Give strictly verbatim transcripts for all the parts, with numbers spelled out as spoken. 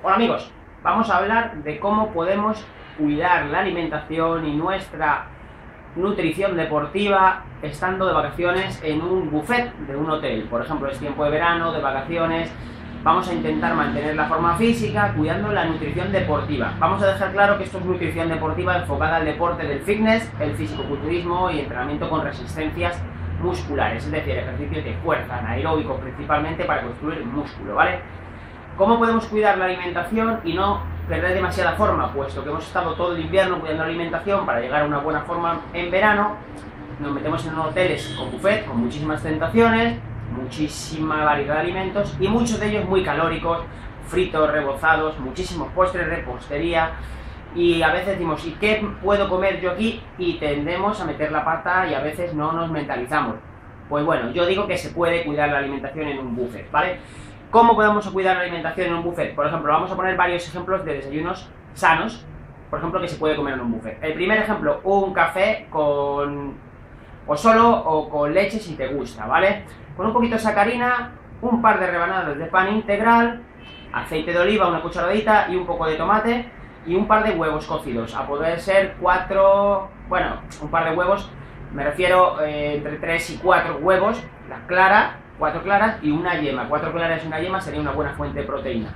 Hola amigos, vamos a hablar de cómo podemos cuidar la alimentación y nuestra nutrición deportiva estando de vacaciones en un buffet de un hotel. Por ejemplo, es tiempo de verano, de vacaciones, vamos a intentar mantener la forma física cuidando la nutrición deportiva. Vamos a dejar claro que esto es nutrición deportiva enfocada al deporte del fitness, el fisicoculturismo y entrenamiento con resistencias musculares, es decir, ejercicios de fuerza, anaeróbicos principalmente para construir músculo, ¿vale? ¿Cómo podemos cuidar la alimentación y no perder demasiada forma? Puesto que hemos estado todo el invierno cuidando la alimentación para llegar a una buena forma en verano, nos metemos en unos hoteles con buffet, con muchísimas tentaciones, muchísima variedad de alimentos y muchos de ellos muy calóricos, fritos, rebozados, muchísimos postres, repostería, y a veces decimos, ¿y qué puedo comer yo aquí? Y tendemos a meter la pata y a veces no nos mentalizamos. Pues bueno, yo digo que se puede cuidar la alimentación en un buffet, ¿vale? ¿Cómo podemos cuidar la alimentación en un buffet? Por ejemplo, vamos a poner varios ejemplos de desayunos sanos, por ejemplo, que se puede comer en un buffet. El primer ejemplo, un café con... o solo o con leche si te gusta, ¿vale? Con un poquito de sacarina, un par de rebanadas de pan integral, aceite de oliva, una cucharadita y un poco de tomate y un par de huevos cocidos, a poder ser cuatro... bueno, un par de huevos, me refiero eh, entre tres y cuatro huevos, la clara, cuatro claras y una yema. Cuatro claras y una yema sería una buena fuente de proteína.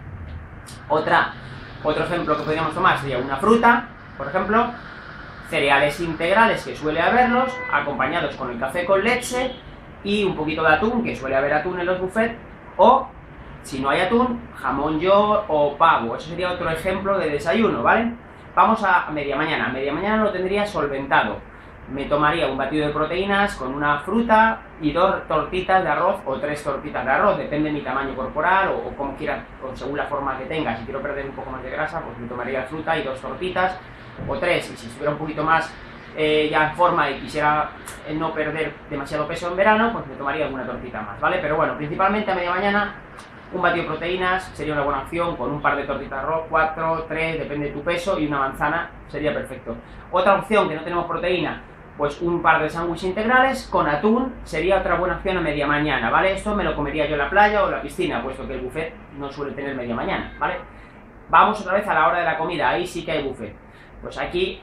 Otra, otro ejemplo que podríamos tomar sería una fruta, por ejemplo, cereales integrales que suele haberlos, acompañados con el café con leche y un poquito de atún, que suele haber atún en los buffets, o si no hay atún, jamón york o pavo. Eso sería otro ejemplo de desayuno, ¿vale? Vamos a media mañana. A media mañana lo tendría solventado. Me tomaría un batido de proteínas con una fruta y dos tortitas de arroz o tres tortitas de arroz, depende de mi tamaño corporal o, o como quiera, o según la forma que tenga. Si quiero perder un poco más de grasa, pues me tomaría fruta y dos tortitas o tres, y si estuviera un poquito más eh, ya en forma y quisiera eh, no perder demasiado peso en verano, pues me tomaría alguna tortita más, ¿vale? Pero bueno, principalmente a media mañana un batido de proteínas sería una buena opción, con un par de tortitas de arroz, cuatro, tres, depende de tu peso, y una manzana sería perfecto. Otra opción que no tenemos proteína, pues un par de sándwiches integrales con atún sería otra buena opción a media mañana, ¿vale? Esto me lo comería yo en la playa o en la piscina, puesto que el buffet no suele tener media mañana, ¿vale? Vamos otra vez a la hora de la comida, ahí sí que hay buffet. Pues aquí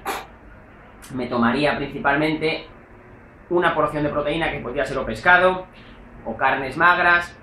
me tomaría principalmente una porción de proteína, que podría ser o pescado, o carnes magras,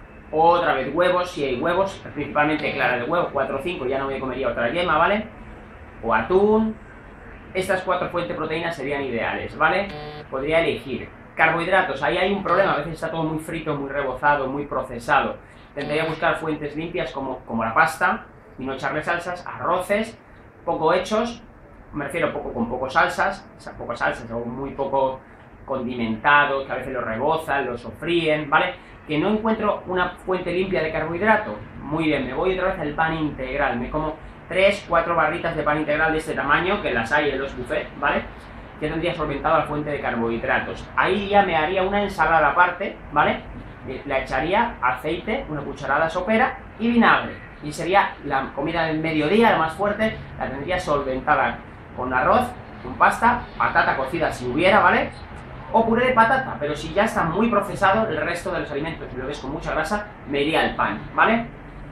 o otra vez huevos, si hay huevos, principalmente clara de huevo, cuatro o cinco, ya no me comería otra yema, ¿vale? O atún. Estas cuatro fuentes de proteínas serían ideales, ¿vale? Podría elegir. Carbohidratos, ahí hay un problema, a veces está todo muy frito, muy rebozado, muy procesado. Tendría que buscar fuentes limpias como, como la pasta, y no echarle salsas, arroces, poco hechos, me refiero poco con poco salsas, o sea, pocas salsas o muy poco condimentados, que a veces lo rebozan, lo sofríen, ¿vale? Que no encuentro una fuente limpia de carbohidrato. Muy bien, me voy otra vez al pan integral, me como tres, cuatro barritas de pan integral de este tamaño, que las hay en los buffets, ¿vale? Que tendría solventado la fuente de carbohidratos. Ahí ya me haría una ensalada aparte, ¿vale? Le echaría aceite, una cucharada sopera y vinagre. Y sería la comida del mediodía, la más fuerte, la tendría solventada con arroz, con pasta, patata cocida si hubiera, ¿vale? O puré de patata, pero si ya está muy procesado el resto de los alimentos, si lo ves con mucha grasa, me iría al pan, ¿vale?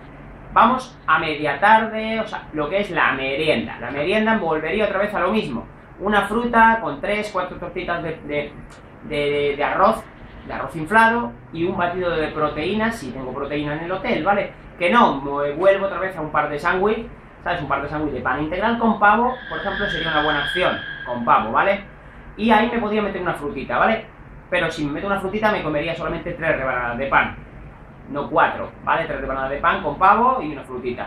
Vamos a media tarde, o sea, lo que es la merienda. La merienda volvería otra vez a lo mismo. Una fruta con tres, cuatro tortitas de, de, de, de arroz, de arroz inflado y un batido de proteínas, si tengo proteína en el hotel, ¿vale? Que no, me vuelvo otra vez a un par de sándwich, ¿sabes? Un par de sándwich de pan integral con pavo, por ejemplo, sería una buena opción, con pavo, ¿vale? Y ahí me podría meter una frutita, ¿vale? Pero si me meto una frutita me comería solamente tres rebanadas de pan. No cuatro, ¿vale? Tres rebanadas de pan con pavo y una frutita.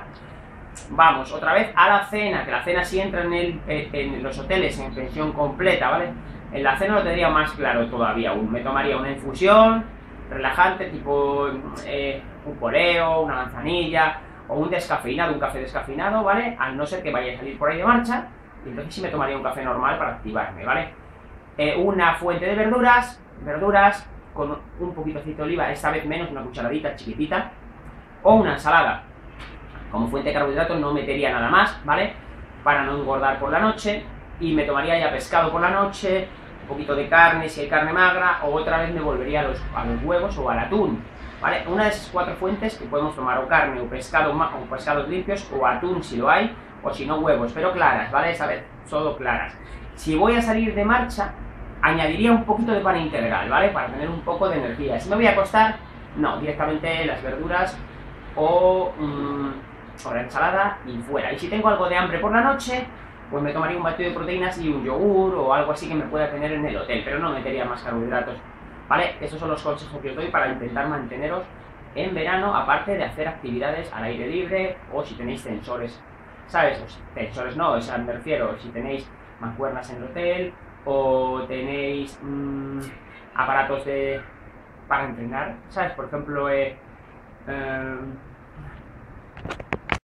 Vamos, otra vez a la cena, que la cena sí entra en, el, en los hoteles en pensión completa, ¿vale? En la cena lo tendría más claro todavía aún. Me tomaría una infusión relajante, tipo eh, un poleo, una manzanilla, o un descafeinado, un café descafeinado, ¿vale? Al no ser que vaya a salir por ahí de marcha, y entonces sí me tomaría un café normal para activarme, ¿vale? Eh, una fuente de verduras, verduras con un poquito de aceite de oliva, esta vez menos, una cucharadita chiquitita, o una ensalada. Como fuente de carbohidratos no metería nada más, ¿vale? Para no engordar por la noche, y me tomaría ya pescado por la noche, un poquito de carne si hay carne magra, o otra vez me volvería a los, a los huevos o al atún, ¿vale? Una de esas cuatro fuentes que podemos tomar, o carne, o pescado, o pescados limpios, o atún si lo hay, o si no huevos, pero claras, ¿vale? Esta vez todo claras. Si voy a salir de marcha, añadiría un poquito de pan integral, ¿vale? Para tener un poco de energía. Si me voy a acostar, no, directamente las verduras o, mmm, o la ensalada y fuera. Y si tengo algo de hambre por la noche, pues me tomaría un batido de proteínas y un yogur o algo así que me pueda tener en el hotel, pero no metería más carbohidratos, ¿vale? Esos son los consejos que os doy para intentar manteneros en verano, aparte de hacer actividades al aire libre, o si tenéis sensores, ¿sabes? O si, sensores no, o sea, me refiero, si tenéis mancuernas en el hotel, o tenéis mmm, aparatos de, para entrenar, ¿sabes? Por ejemplo, eh, eh,